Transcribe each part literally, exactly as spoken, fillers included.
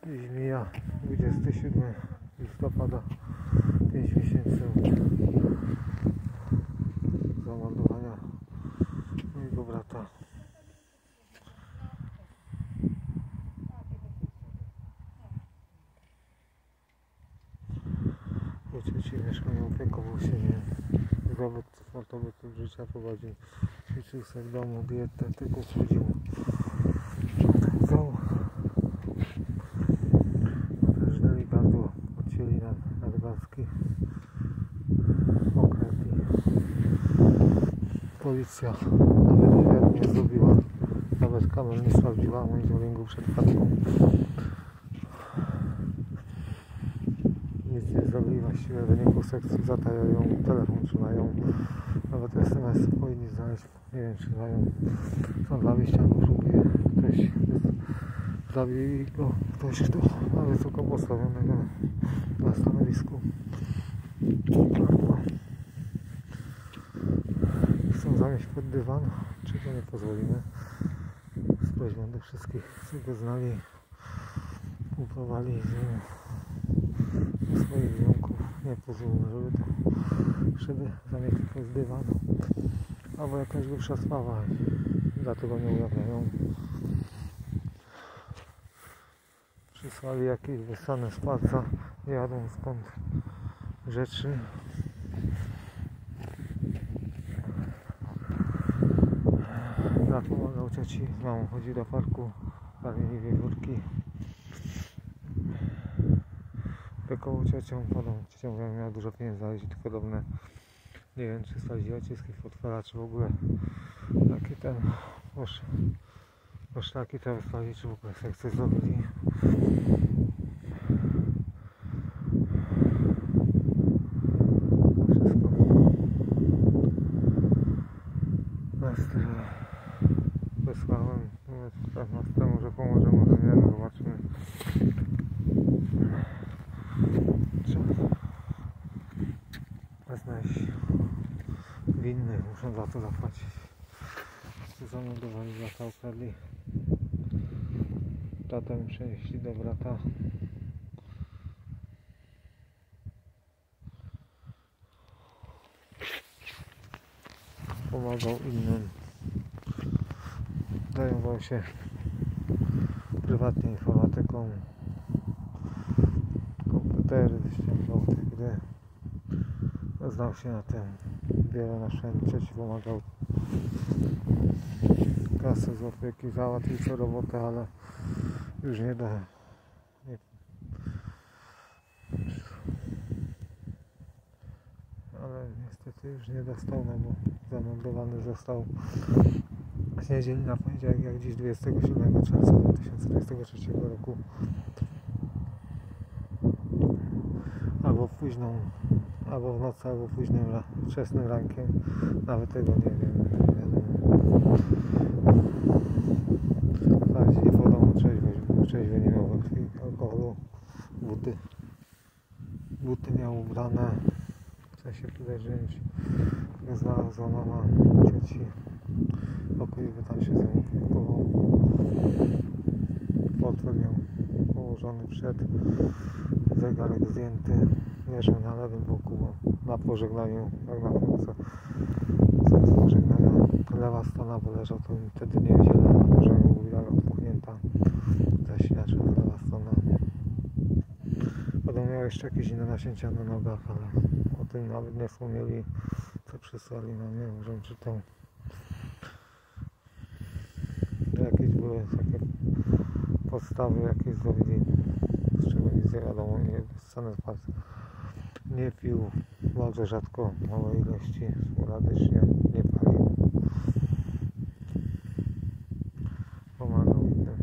Dziś mija dwudziestego siódmego listopada, pięć miesięcy zamordowania mojego brata. Dzieci mieszkają w Piekowosie, zdrowy, sportowy tryb życia prowadzi, ćwiczył sobie w domu, dietę, tylko chodził. Chcą też delikatnie odcięli nam nadgarstki, okręty. Policja nawet wywiadu nie zrobiła, nawet kamer nie sprawdziła monitoringu przed chatką. Nic nie zrobili właściwie, w wyniku sekcji zatajają, telefon trzymają, nawet es em es powinni znaleźć, nie wiem czy mają, są dla wyjścia, próbuje ktoś, zabili go ktoś, kto ma wysoko postawionego na stanowisku. Chcą zamieść pod dywan, czego nie pozwolimy, z prośbą do wszystkich, którzy go znali, uprawali z swoich ziomków, nie pozwolimy, żeby to żeby zamieść pod dywan, albo jakaś głupsza sprawa, dlatego nie ujawniają. Przysłali jakieś wysłane z palca, jadą skąd rzeczy. Brat pomagał cioci, z mamą chodzi do parku, bawili wiewiórki. Pekował ciocią, potem ciocią miała dużo pieniędzy, ale tylko drobne. Nie wiem czy sprawdzi odciski portfela, czy w ogóle taki ten poszlaki trzeba sprawdzić, czy w ogóle sekcję zrobili. Wysłałem, teraz temu, że pomoże, może nie, no zobaczymy. Trzeba znaleźć winnych, muszą za to zapłacić. Zamordowali brata, ukradli. Tatę mi przenieśli do brata. Pomagał innym. Zajmował się prywatnie informatyką, komputery ściągał te gry, znał się na tym, wiele na sprzęcie, ci pomagał, kasę z opieki, załatwił co robotę, ale już nie da, nie, ale niestety już nie dostał, no bo zamordowany został z niedzieli na poniedziałek, jak dziś dwudziestego siódmego czerwca dwa tysiące dwudziestego trzeciego roku, albo późną, albo w nocy, albo późnym, wczesnym rankiem, nawet tego nie wiem, nie wiadomo. Sprawdzili wodą, trzeźwy, trzeźwy nie miał we krwi alkoholu, buty, buty miał ubrane, chce się podejrzeć, które znalazła mama cioci. Pokojowy tam się zamknął, portfel miał położony przed, zegarek zdjęty, leżał na lewym boku, bo na pożegnaniu, jak na końcu z pożegnania, lewa strona, bo leżał, to wtedy nie wiedziałem, że była odpuchnięta, zaśniacza lewa strona. Potem miał jeszcze jakieś inne nasięcia na nogach, ale o tym nawet nie wspomnieli, co przysłali na mnie, może czytał. Jakieś były takie podstawy, jakieś zrobili, z czego nic nie wiadomo, nie sceny z palca. Nie pił, bardzo rzadko, małe ilości, sporadycznie, nie palił. Pomagał innym.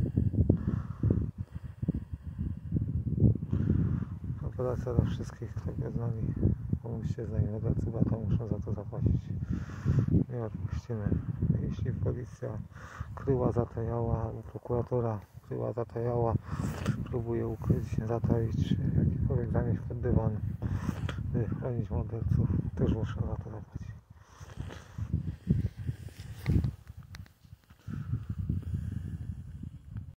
Operacja dla wszystkich, którzy znali, pomóżcie znajomych, brata muszą za to zapłacić. Nie odpuścimy. Jeśli policja kryła, zatajała, albo prokuratura kryła, zatajała, próbuje ukryć, zataić, czy jakikolwiek zamieść pod dywan, by chronić morderców, też muszę za to zapłacić.